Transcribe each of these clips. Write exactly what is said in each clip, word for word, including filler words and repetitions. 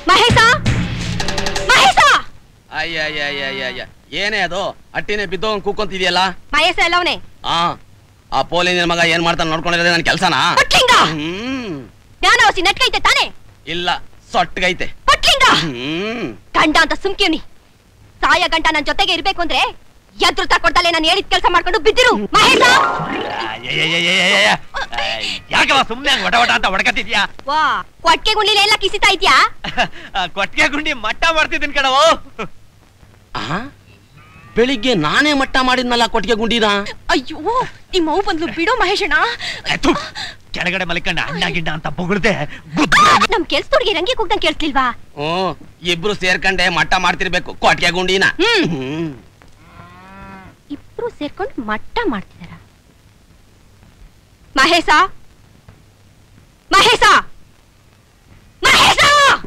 ಮಹೇಶ ಮಹೇಶ ಅಯ್ಯ ಅಯ್ಯ ಅಯ್ಯ ಅಯ್ಯ ಅಯ್ಯ ಏನೇ ಅದು ಅಟ್ಟಿನೇ ಬಿದ್ದು ಕೂಕೊಂತಿದ್ಯಲ್ಲ ಮಹೇಶ ಎಲ್ಲವನೇ ಆ ಆ ಪೋಲಿನ ಮಗ ಏನ್ ಮಾಡ್ತಾನೆ ನೋಡ್ಕೊಂಡಿರೋದೇ ನನ್ನ ಕೆಲಸನಾ ಹ್ಮ್ ಜ್ಞಾನವಸಿ ನಟ್ಕೈತೆ ತಾನೆ ಇಲ್ಲ ಸೊಟ್ಟಗೈತೆ ಪಟ್ಲಿಂಗ ಹ್ಮ್ ಗಂಡ ಅಂತ ಸುಮ್ಕಿವ್ನಿ ಸಾಯ ಗಂಟ ನನ್ ಜೊತೆಗೆ ಇರ್ಬೇಕು ಅಂದ್ರೆ ಎದುರು ತಕೊಡ್ತಲೇ ನಾನು ಹೇಳಿದ ಕೆಲಸ ಮಾಡ್ಕೊಂಡು ಬಿದ್ದಿರು ಮಹೇಶ ಯಾಕವ ಸುಮ್ನೆ ವಟ ವಟ ಅಂತ ಹೊಡ್ಕತಿದ್ಯಾ ವಾ ಕೊಟ್ಗೆ ಗುಂಡಿಲಿ ಎಲ್ಲ ಕಿಸಿತಾ ಇದ್ಯಾ ಕೊಟ್ಟಿಗೆ ಗುಂಡಿ ಮಟ್ಟ ಮಾಡ್ತಿದ್ದೀನಿ ಕಣವು ಬೆಳಿಗ್ಗೆ ನಾನೇ ಮಟ್ಟ ಮಾಡಿದ್ನಲ್ಲ ಕೊಟ್ಟಿಗೆ ಗುಂಡಿನ ಅಯ್ಯೋ ನಿಮ್ಮ ಅವು ಬಂದ್ಲು ಬಿಡೋ ಮಹೇಶಣ್ಣ ಕೆಳಗಡೆ ಮಲಿಕಂಡ ಅಣ್ಣ ಗಿಂಡ ಅಂತ ಬೊಗಳ್ದೆ ನಮ್ ಕೆಲ್ಸದವ್ರಿಗೆ ರಂಗಿ ಕೂಗ್ದಂಗ್ ಕೇಳಿಸ್ಲಿಲ್ವಾ ಹ್ಮ್ ಇಬ್ರು ಸೇರ್ಕಂಡೆ ಮಟ್ಟ ಮಾಡ್ತಿರ್ಬೇಕು ಕೊಟ್ಟಿಗೆ ಗುಂಡಿನ ಹ್ಮ್ ಇಬ್ರು ಸೇರ್ಕೊಂಡು ಮಟ್ಟ ಮಾಡ್ತಿದಾರ ಮಹೇಶ ಮಹೇಶ ಮಹೇಶ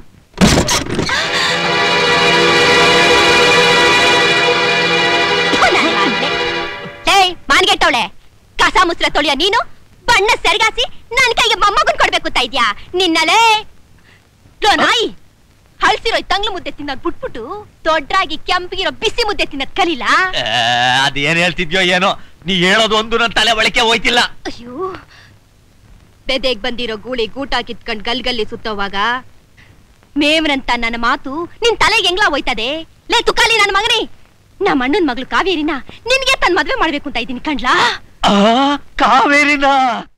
ಮಾನ್ಗೆಟ್ಟವಳೆ ಕಸ ಮುಸ್ರ ತೊಳಿಯ ನೀನು ಬಣ್ಣ ಸೆರಗಾಸಿ ನನ್ ಕೈಗೆ ಮೊಮ್ಮಗನ್ ಕೊಡ್ಬೇಕು ಅಂತ ಇದ್ಯಾ ನಿನ್ನಲೇ ನಾಯಿ ಹಳ್ಸಿರೋ ತಂಗ್ಳು ಮುದ್ದೆ ತಿನ್ನೋದ್ ಬಿಟ್ಬಿಟ್ಟು ದೊಡ್ಡರಾಗಿ ಕೆಂಪಿಗಿರೋ ಬಿಸಿ ಮುದ್ದೆ ತಿನ್ನೋದ್ ಕಲೀಲ ಅದೇನ್ ಹೇಳ್ತಿದ್ಯೋ ಏನೋ ನೀ ಹೇಳೋದು ಒಂದು ನನ್ ತಲೆ ಒಳಕೆ ಹೋಯ್ತಿಲ್ಲ ಅಯ್ಯೋ ಬೆದೆಗ್ ಬಂದಿರೋ ಗೂಳಿ ಗೂಟ ಕಿತ್ಕೊಂಡ್ ಗಲ್ಗಲ್ಲಿ ಸುತ್ತೋವಾಗ ಮೇವ್ರಂತ ನನ್ನ ಮಾತು ನಿನ್ ತಲೆಗೆ ಹೆಂಗ್ಲಾ ಹೋಯ್ತದೆ ಲೇ ತುಕಾಲಿ ನನ್ನ ಮಗನೇ ನಮ್ಮ ಅಣ್ಣನ್ ಮಗಳು ಕಾವೇರಿನ ನಿನ್ಗೆ ತನ್ ಮದ್ವೆ ಮಾಡ್ಬೇಕು ಅಂತ ಇದ್ದೀನಿ ಕಂಡ್ಲಾ ಕಾವೇರಿನ